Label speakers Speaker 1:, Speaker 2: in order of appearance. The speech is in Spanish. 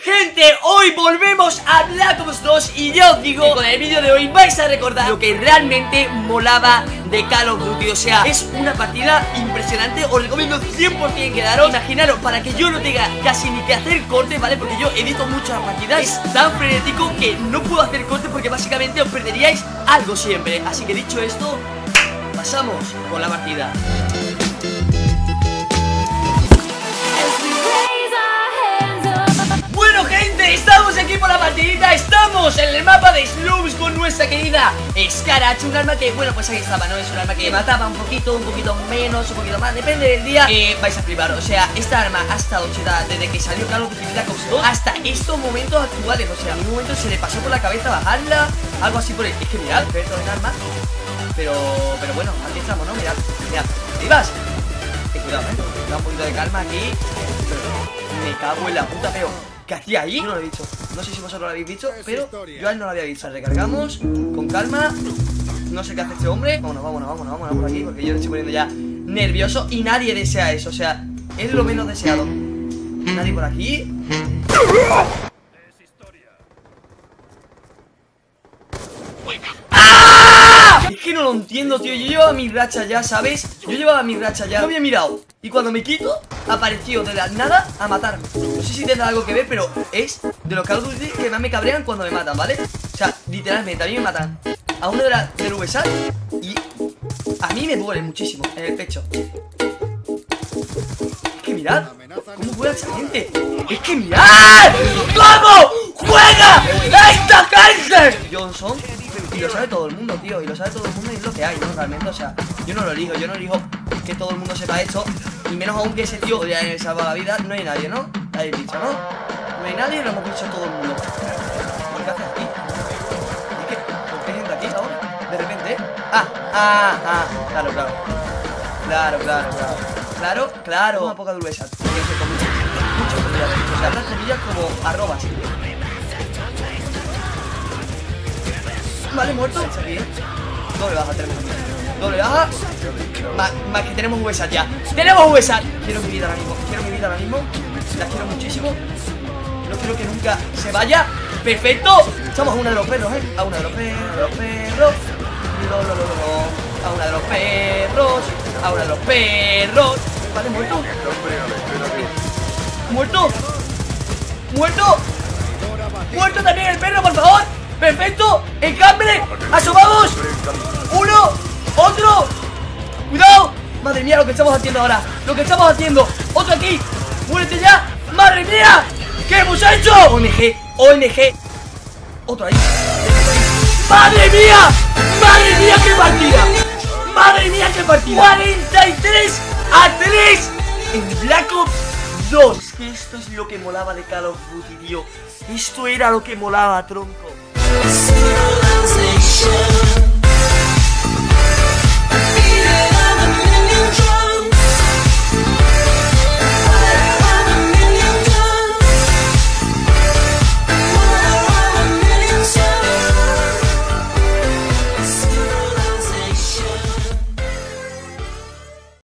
Speaker 1: Gente, hoy volvemos a Black Ops 2 y ya os digo que con el vídeo de hoy vais a recordar lo que realmente molaba de Call of Duty. O sea, es una partida impresionante, os recomiendo 100% quedaros. Imaginaros, para que yo no tenga casi ni que hacer corte, ¿vale? Porque yo edito muchas partidas, es tan frenético que no puedo hacer corte porque básicamente os perderíais algo siempre. Así que dicho esto, pasamos con la partida. Bueno, gente, estamos aquí por la partidita. Estamos en el mapa de Slums con nuestra querida Scarach. Un arma que, bueno, pues ahí estaba, ¿no? Es un arma que mataba un poquito menos, un poquito más, depende del día. Vais a flipar, o sea, esta arma ha estado chetada desde que salió Call of Duty Black Ops 2 hasta estos momentos actuales. O sea, en un momento se le pasó por la cabeza bajarla, algo así por el... Es que mirad, experto en armas. Pero bueno, aquí estamos, ¿no? Mirad, ahí vas. Cuidado, da un poquito de calma aquí. Me cago en la puta, pero ¿qué hacía ahí? Yo no lo he dicho. No sé si vosotros lo habéis visto, pero yo a él no lo había visto. Recargamos, con calma. No sé qué hace este hombre. Vámonos por aquí, porque yo le estoy poniendo ya nervioso. Y nadie desea eso, o sea, es lo menos deseado. Nadie por aquí. Es que no lo entiendo, tío. Yo llevaba mi racha ya, ¿sabes? No había mirado. Y cuando me quito, apareció de la nada a matarme. No sé si tendrá algo que ver, pero es de los Call of Duty que más me cabrean cuando me matan, ¿vale? O sea, literalmente, a mí me matan a uno del VSAT y a mí me duele muchísimo en el pecho. Es que mirad cómo juega esa gente. Es que mirad cómo juega esta gente. Johnson. Y lo sabe todo el mundo, tío. Y lo sabe todo el mundo y es lo que hay, ¿no? Realmente, o sea, yo no lo elijo que todo el mundo sepa esto. Y menos aún que ese tío podría haber salvado la vida. No hay nadie, ¿no? Lo habéis dicho, ¿no? No hay nadie, lo hemos dicho todo el mundo. ¿Qué haces aquí? ¿Por qué hay gente aquí ahora? De repente, Claro. Una poca dureza. Mucho, o sea, las comillas como arrobas. Vale, muerto. Doble baja, tenemos. Doble baja. Más que tenemos VSAT ya. ¡Tenemos VSAT! Quiero mi vida ahora mismo. La quiero muchísimo. No quiero que nunca se vaya. ¡Perfecto! Estamos a una de los perros, A una de los perros. A una de los perros. Vale, muerto. Muerto también el perro, por favor. ¡Perfecto! ¡Encambre! ¡Asomados! ¡Uno! ¡Otro! ¡Cuidado! ¡Madre mía lo que estamos haciendo ahora! ¡Otro aquí! ¡Muérete ya! ¡Madre mía! ¿Qué hemos hecho? ONG Otro ahí. ¡Madre mía! ¡Qué partida! 43 a 3 en Black Ops 2. Es que esto es lo que molaba de Call of Duty, tío. Esto era lo que molaba, tronco.